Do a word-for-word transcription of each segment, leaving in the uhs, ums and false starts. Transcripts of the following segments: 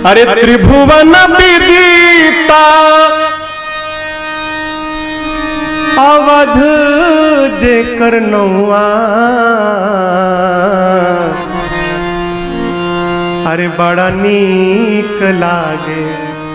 अरे त्रिभुवन विदिता अवध जेकर नौआ, अरे बड़ा नीक लागे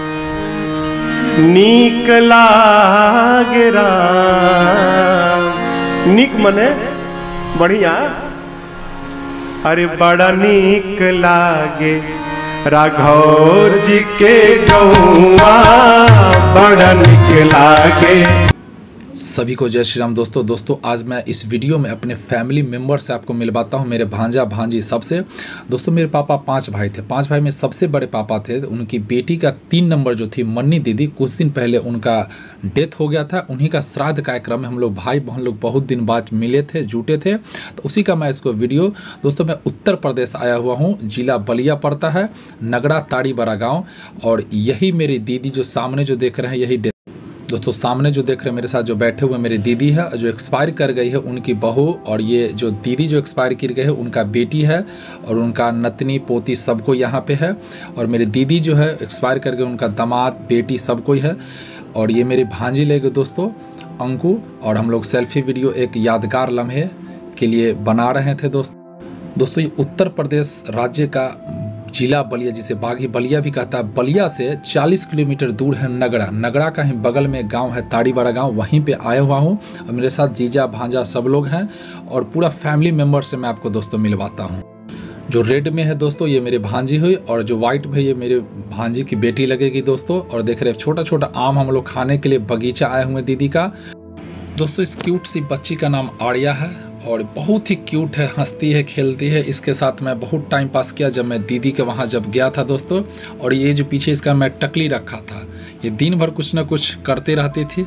नीक लागे राम। नीक मने बढ़िया, अरे बड़ा नीक लागे राघव जी के गौआ, बड़ा नीक लागे। सभी को जय श्री राम। दोस्तों दोस्तों आज मैं इस वीडियो में अपने फैमिली मेम्बर से आपको मिलवाता हूं, मेरे भांजा भांजी सबसे। दोस्तों मेरे पापा पांच भाई थे, पांच भाई में सबसे बड़े पापा थे। उनकी बेटी का तीन नंबर जो थी मन्नी दीदी, कुछ दिन पहले उनका डेथ हो गया था। उन्हीं का श्राद्ध कार्यक्रम में हम लोग भाई बहन लोग बहुत दिन बाद मिले थे, जुटे थे, तो उसी का मैं इसको वीडियो। दोस्तों मैं उत्तर प्रदेश आया हुआ हूँ, जिला बलिया पड़ता है, नगड़ा ताड़ी बड़ा गाँव। और यही मेरी दीदी जो सामने जो देख रहे हैं, यही दोस्तों सामने जो देख रहे हैं मेरे साथ जो बैठे हुए मेरी दीदी है, जो एक्सपायर कर गई है उनकी बहू। और ये जो दीदी जो एक्सपायर कर गई है उनका बेटी है, और उनका नतनी पोती सबको यहाँ पे है। और मेरी दीदी जो है एक्सपायर कर गई, उनका दामाद बेटी सब कोई है। और ये मेरी भांजी ले गए दोस्तों अंकु। और हम लोग सेल्फी वीडियो एक यादगार लम्हे के लिए बना रहे थे दोस्तों। दोस्तों ये उत्तर प्रदेश राज्य का जिला बलिया, जिसे बागी बलिया भी कहता है, बलिया से चालीस किलोमीटर दूर है नगड़ा। नगड़ा का ही बगल में गांव है ताड़ी बड़ा गांव, वहीं पे आया हुआ हूं। और मेरे साथ जीजा भांजा सब लोग हैं, और पूरा फैमिली मेम्बर से मैं आपको दोस्तों मिलवाता हूं। जो रेड में है दोस्तों ये मेरी भांजी हुई, और जो व्हाइट में ये मेरे भांजी की बेटी लगेगी दोस्तों। और देख रहे छोटा छोटा आम हम लोग खाने के लिए बगीचा आए हुए दीदी का। दोस्तों इस क्यूट सी बच्ची का नाम आर्या है, और बहुत ही क्यूट है, हंसती है, खेलती है। इसके साथ मैं बहुत टाइम पास किया जब मैं दीदी के वहाँ जब गया था दोस्तों। और ये जो पीछे इसका मैं टकली रखा था, ये दिन भर कुछ ना कुछ करते रहती थी।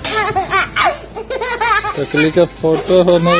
टकली का फोटो होने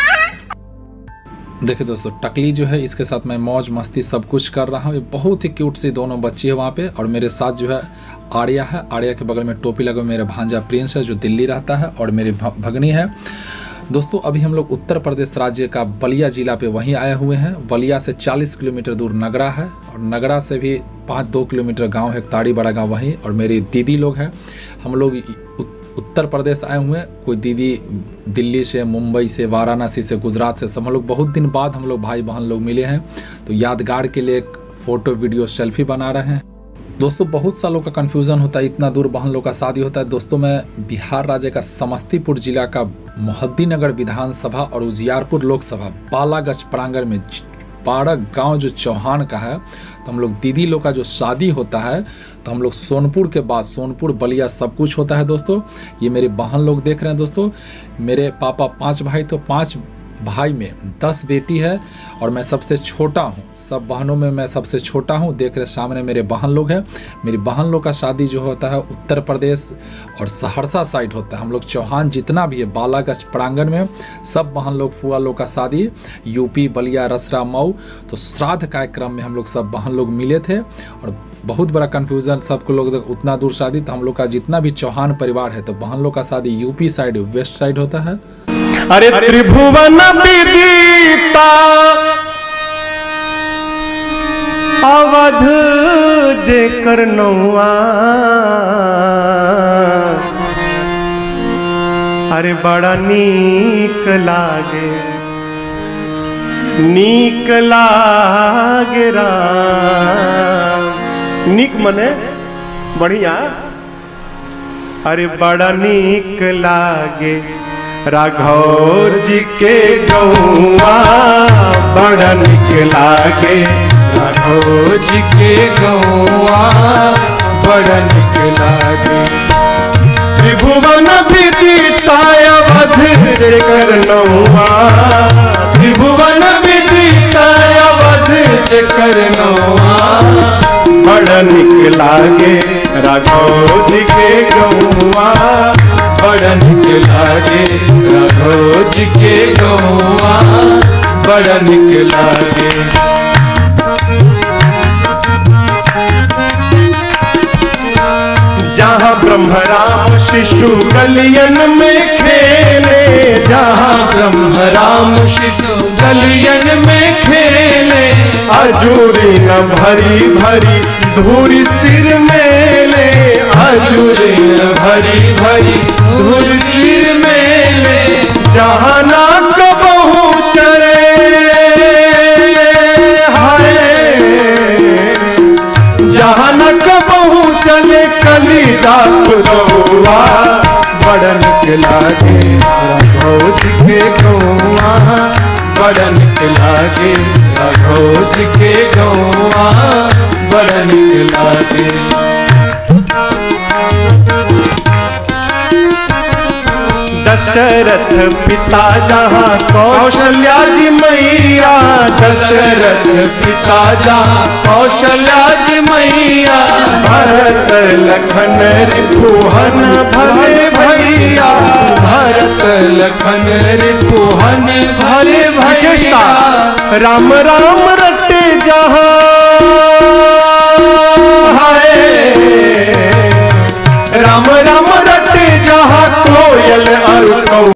देखिए दोस्तों, टकली जो है इसके साथ मैं मौज मस्ती सब कुछ कर रहा हूँ। ये बहुत ही क्यूट सी दोनों बच्ची है वहाँ पे। और मेरे साथ जो है आर्या है, आर्या के बगल में टोपी लगा मेरा भांजा प्रिंस है जो दिल्ली रहता है, और मेरी भगनी है। दोस्तों अभी हम लोग उत्तर प्रदेश राज्य का बलिया जिला पे वहीं आए हुए हैं। बलिया से चालीस किलोमीटर दूर नगड़ा है, और नगड़ा से भी पाँच दो किलोमीटर गांव है ताड़ी बड़ा गांव वहीं। और मेरी दीदी लोग हैं, हम लोग उत्तर प्रदेश आए हुए हैं। कोई दीदी दिल्ली से, मुंबई से, वाराणसी से, गुजरात से, सब हम लोग बहुत दिन बाद हम लोग भाई बहन लोग मिले हैं। तो यादगार के लिए एक फ़ोटो वीडियो सेल्फी बना रहे हैं। दोस्तों बहुत सालों का कन्फ्यूज़न होता है, इतना दूर बहन लोग का शादी होता है। दोस्तों मैं बिहार राज्य का समस्तीपुर जिला का मोहद्दीनगर विधानसभा और उजियारपुर लोकसभा बालागंज प्रांगण में बारह गांव जो चौहान का है। तो हम लोग दीदी लोग का जो शादी होता है तो हम लोग सोनपुर के बाद सोनपुर बलिया सब कुछ होता है दोस्तों। ये मेरे बहन लोग देख रहे हैं दोस्तों। मेरे पापा पाँच भाई, तो पाँच भाई में दस बेटी है, और मैं सबसे छोटा हूँ। सब बहनों में मैं सबसे छोटा हूँ। देख रहे सामने मेरे बहन लोग हैं। मेरी बहन लोग का शादी जो होता है उत्तर प्रदेश और सहरसा साइड होता है। हम लोग चौहान जितना भी है बालागंज प्रांगण में सब बहन लोग फुआ लोग का शादी यूपी बलिया रसरा मऊ। तो श्राद्ध कार्यक्रम में हम लोग सब बहन लोग मिले थे, और बहुत बड़ा कन्फ्यूज़न सबको लोग उतना दूर शादी। तो हम लोग का जितना भी चौहान परिवार है तो बहन लोग का शादी यूपी साइड वेस्ट साइड होता है। अरे त्रिभुवन विदिता अवध जेकर नौआ, अरे बड़ा नीक लागे नीक लागे राम। नीक मने बढ़िया, अरे बड़ा नीक लागे राघव जी के गौआ, बड़ा नीक लागे राघव जी के गौआ, बड़ा नीक लागे। त्रिभुवन विदिता अवध जेकर नौआ, त्रिभुवन विदिता अवध जेकर नौआ, बड़ा नीक लागे राघव जी के गौआ, बड़ा नीक लागे राघव जी के गौआ, बड़ा नीक लागे। जहाँ ब्रह्म राम शिशु गलियन में खेले, जहाँ ब्रह्म राम शिशु कलियन में खेले, अजूरी न भरी भरी धूरी सिर मेले, अजूरी न भरी भरी धूरी सिर मेले, जहाँ ना कबहू चले हाय, जहाँ न कबहू चले कलिदास गौआ, बड़ निक लागे राघव जी के गौआ, बड़ निक लागे राघव जी के गौआ, बड़ निक लागे। दशरथ पिता जहाँ कौशल्या जी मैया, दशरथ पिता जहाँ कौशल्या जी मैया, भरत लखन रिपुहन भले भैया, भरत लखन रिपुहन भले भैया, राम राम रटे जहाँ हाय, राम राम